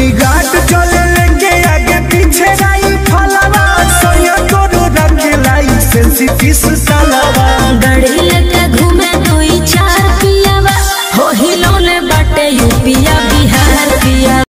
bodyguard चले लेके आगे पीछे राई फलवा सोया तोरो रखे लाई सेंसिटिव सालवा गाड़ी लेके